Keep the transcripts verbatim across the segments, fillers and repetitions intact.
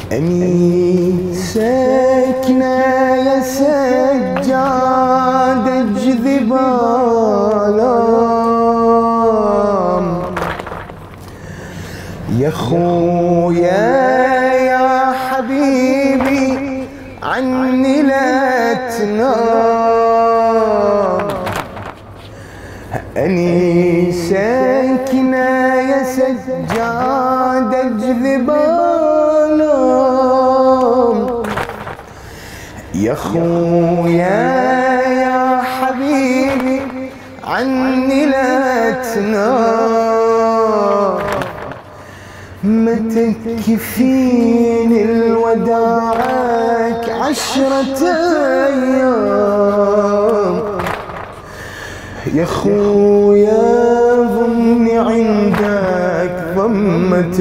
أني ساكنة يا سجادة جذبالام يا خويا يا حبيبي عني لا تنام. أني ساكنة يا سجادة جذبالام يا خويا يا حبيبي عني لا تنام. متى تكفيني الوداعك عشرة أيام يا خويا ضمني عندك ضمة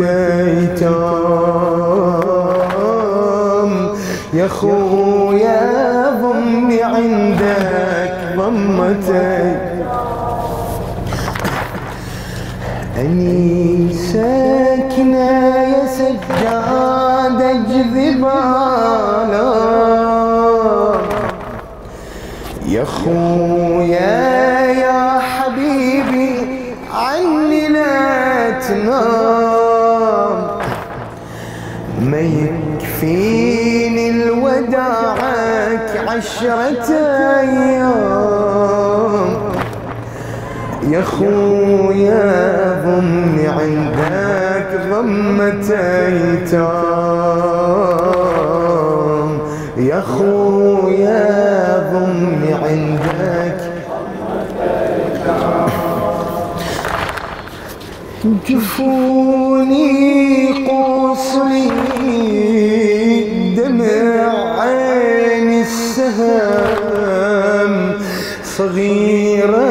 أيتام يا خويا ضمني عندك ضمة أيتام. أني ساكنة يا سجادة جذبالام يا خويا يا حبيبي عني لا تنام. ما يكفيني الوداعك عشرة أيام يا خويا ضمني عندك ضمة أيتام يا خويا ضمني عندك. جفوني قصري دمع عيني السهام صغيرة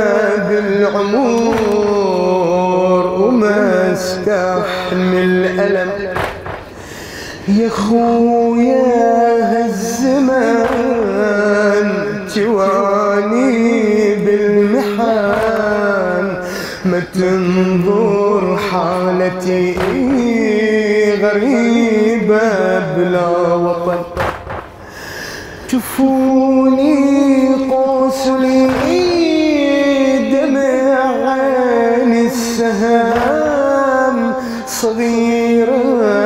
بالعمر وما استحمل ألم يا خويا هالزمان جواني بالمحان. ما تنظر حالتي غريبة بلا وطن. جفوني قوسلي دمع عيني السهام صغيرة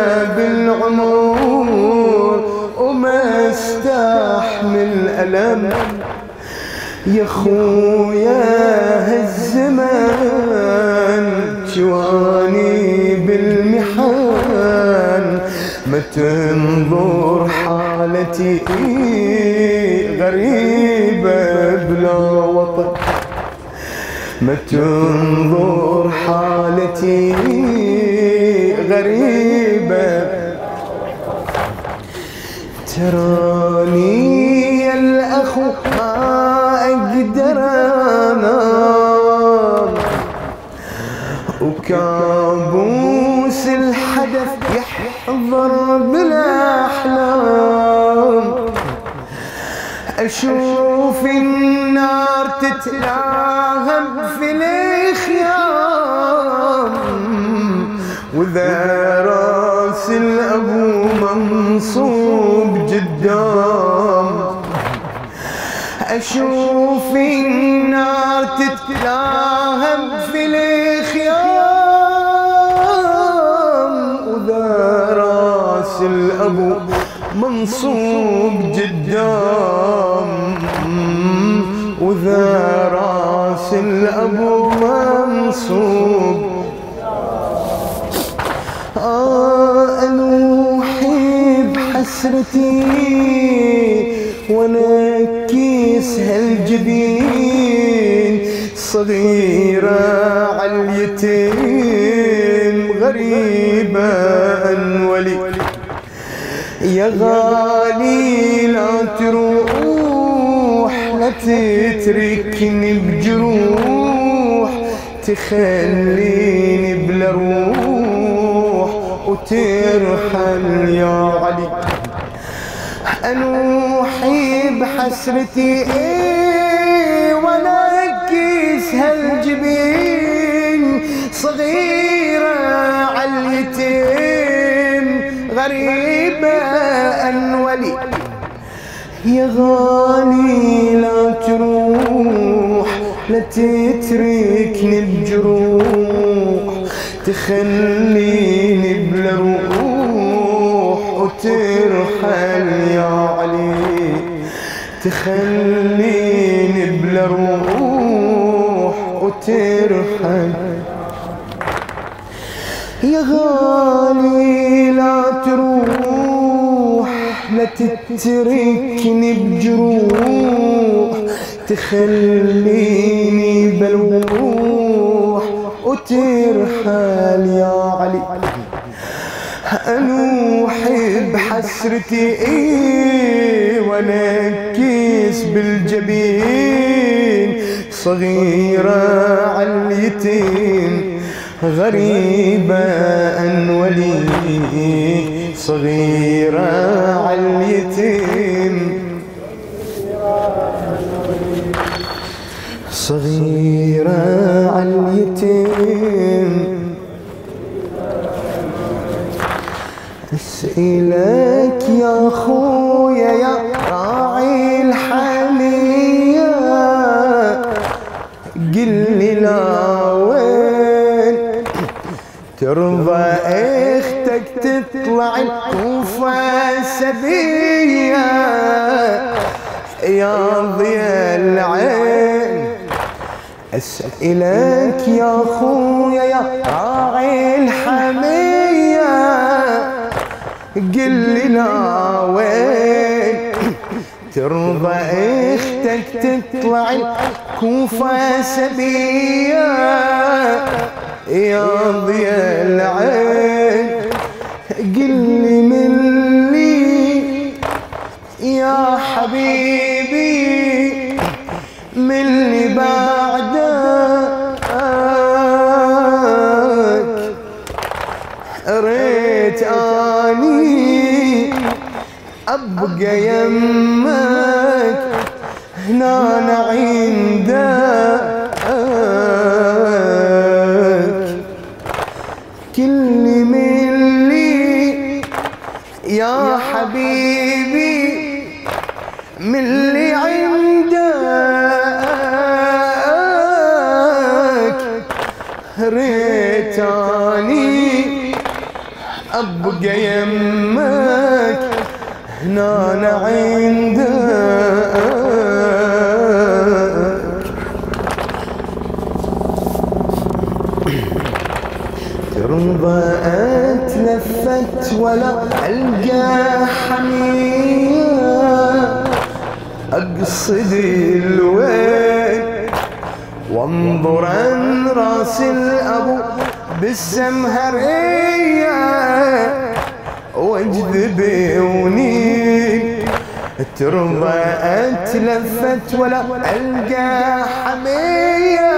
بالعمر وما استحمل ألم يا خويا هالزمان جواني بالمحان. ما تنظر حالتي غريبة بلا وطن. ما تنظر حالتي غريبة. تراني يا الأخو ما أقدر أنام وكابوس الحدث يحضر بالأحلام. أشوف النار تتلاهب في الخيام وذا راس الأبو منصوب قدام. أشوف النار تتلاهب في الخيام وذا راس الأبو منصوب قدام وذا راس الأبو منصوب. آه أنوحي بحسرتي ونكيس هالجبين صغيرة عاليتين غريبة أنولي يا غالي لا تروح لا تتركني بجروح تخليني بلا روح وترحل يا علي. أنوحي بحسرتي إيه ولا أكيس هالجبين صغيرة عاليتين غريبة أنولي يا غالي لا تروح لا تتركني بجروح تخليني بلا روح وترحل يا علي تخليني بلا روح وترحل يا غالي لا تروح لا تتركني بجروح تخليني بلوح وترحل يا علي انوحي بحسرتي ايه وانكس بالجبين صغيرة عاليتين غريبة أنولي صغيرة عاليتين صغيرة عاليتين أسألك يا خويا يا راعي الحمية قل لي لا وين ترضى اختك تطلع الكوفة سبية يا ضيا العين أسألك يا خويا يا راعي الحمية قل لي لا وين ترضى اختك تطلع الكوفة سبية يا ضيا العين قل لي من لي يا حبيبي من اللي بعدك ريت اني ابقى يمك هنا انا عندك كل من لي يا حبيبي من اللي عندك ريتاني ابقى يمك هنا انا عندك ترضى اتلفت ولا القى حمية اقصد الوين وانظر عن راس الابو بالسمهرية واجذب ونين ترضى اتلفت ولا القى حمية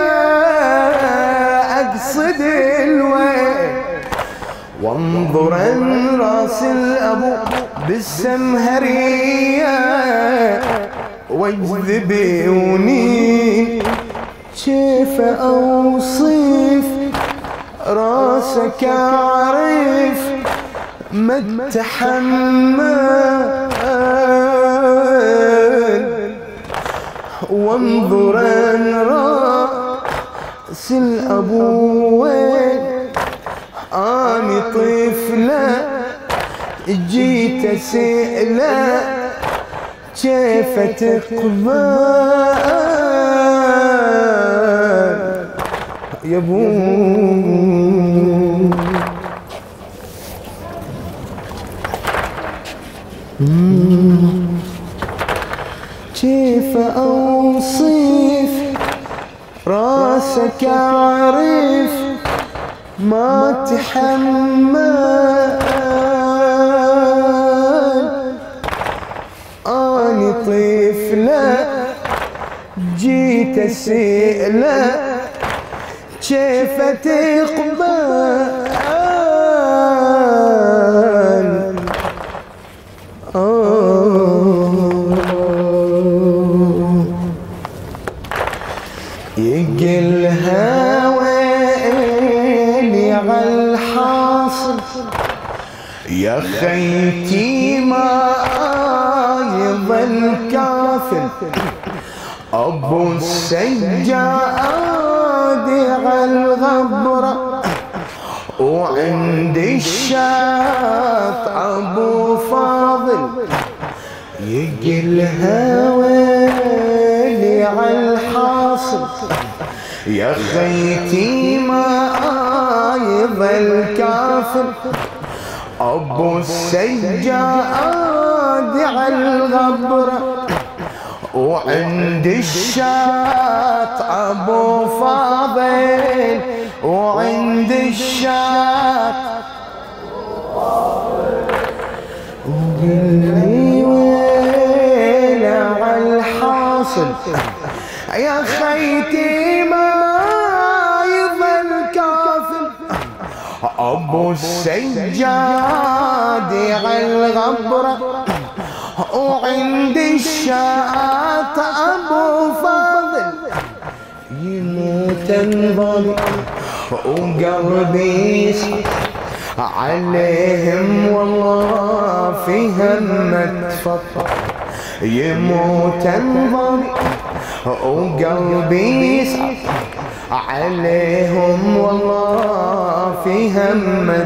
اقصد الوين وانظر عن راس الابو بالسمهرية واجذب ونين كيف اوصف راسك اعرف ما اتحمل وانظر عن راس الابو وين اني طفله جيت اسئله كيف تقبل يا ابو كيف اوصف راسك اعرف ما تحمل اني طفله جيت اسئله كيف تقبل يقلها ويلي عالحاصل يا خي خيتي ما يظل كافل ابو السجاد على الغبره، وعند الشاط ابو فاضل يقلها ويلي عالحاصل. يا خيتي ما يظل كافر ابو السجاد على الغبره، وعند الشاط ابو فاضل، وعند الشاط وقلي ويل عالحاصل. يا خيتي ما يظل كافل ابو السجاد على الغبره، وعند الشاط ابو فاضل يموت الظل، وقلبي عليهم والله في همة فطر. يموت الظل وقلبي يسعى عليهم والله في همة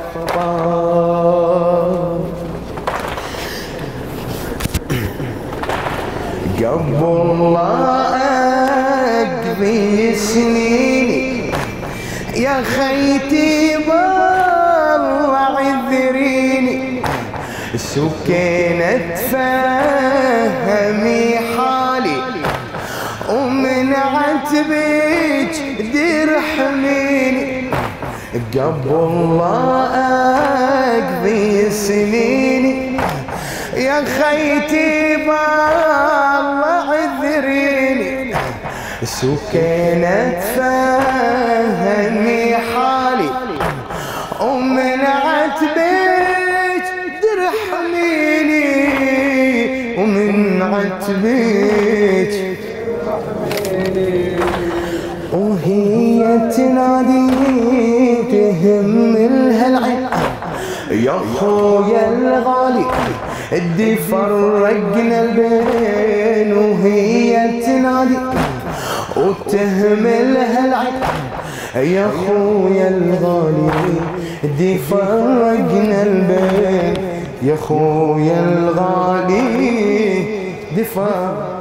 فطر. قبل الله أقضي سنيني يا خيتي والله عذريني، سكينة فهمي حالي ومن عتبك درحميني. قبل الله أقضي سنيني يا خيتي بالله عذريني، سكينة فهمي حالي ومن عتبك درحميني، ومن عتبك وهي تنادي تهم لها العين. يا خويا الغالي ادي فرقنا البين، وهي تنادي وتهملها العين. يا خويا الغالي ادي فرقنا البين، يا خويا الغالي ادي فرقنا